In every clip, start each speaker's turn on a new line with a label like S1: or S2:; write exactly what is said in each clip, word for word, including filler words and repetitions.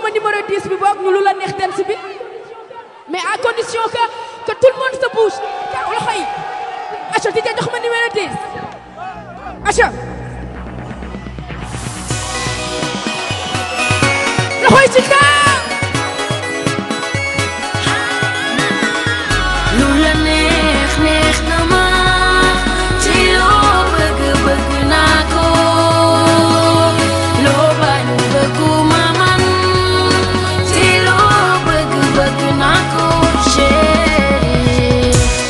S1: ma numéro dix bi boog ñu lu la neex dance bi mais à condition que que tout le monde se bouge car loxo yi acha di jox ma numéro dix acha loxo yi ci kaw
S2: lu la neex neex na ma ci loo bëgg bëgg naa ko loo bañ bëgguma man ci loo bëgg bëgg naa ko chérie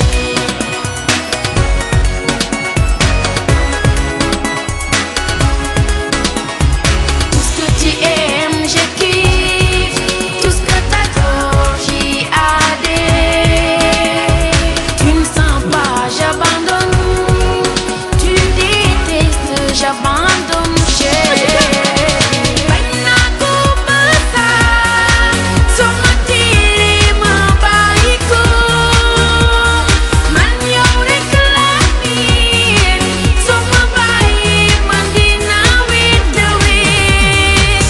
S2: tout ce que tu aimes je kiffe tout ce que t'adores j'y adhère tu ne sens pas j'abandonne tu détestes j'abandonne chérie bañ naa ko ba saa soo ma tiiree ma bàyyi ko man yow rek laa miin soo ma bàyyi man dinaa wéet a wéet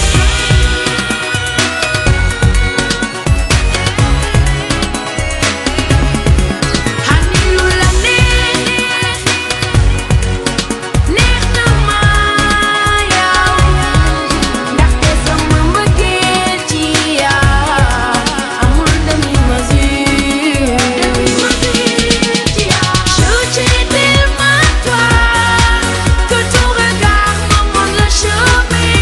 S2: xani lu la neex neex na ma yow ndaxte sama mbëggeel ci yow amul demi mesure demi mesure ci yow je tiens tellement à toi que ton regard me montre le chemin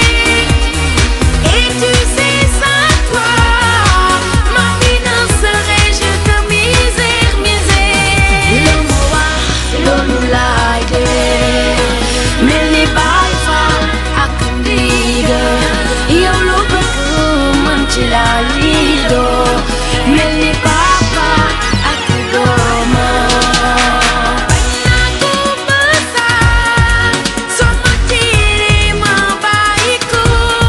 S2: et tu sais sans toi ma vie ne serait je que misère misère lu ma wax loolu laay def mel ni Baay Faal ak ndigal yow lu bëgg man ci laa liidoo mel ni papa ak doomam bañ naa ko ba saa soo ma tiiree ma bàyyi ko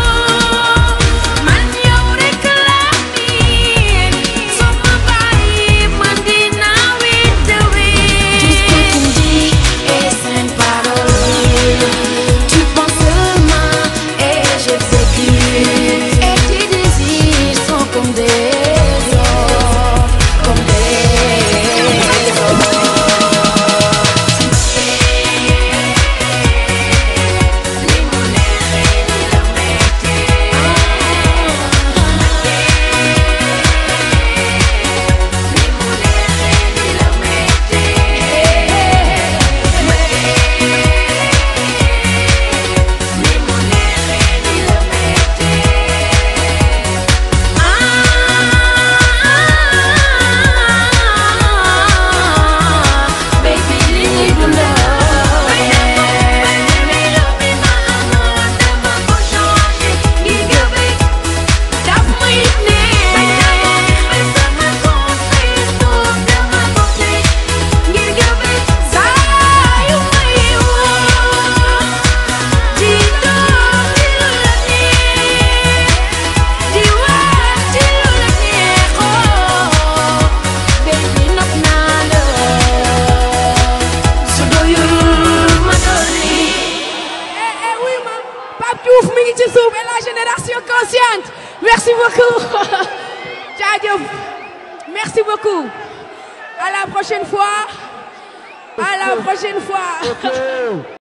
S2: man yow rek laa miin soo ma bàyyi man dinaa wéet a wéet tout ce que tu me dis est sainte parole tu penses seulement et j'exécute et tes désirs sont comme des ors comme des ors li mu neexee ni la mettee li mu neexee ni la baby li ñuy dundal dama ko changé ngir nga bëgg daf may neex sama conseil suuf dama ko teg ngir nga bëgg saa yu may woo di dox ci lu la neex di wax ci lu la neex oh baby nopp naa la su doyul ma dolli
S1: eh eh oui ma Pape Diouf mi ngi ci suuf et la génération consciente merci beaucoup jaajëf merci beaucoup à la prochaine fois à la prochaine fois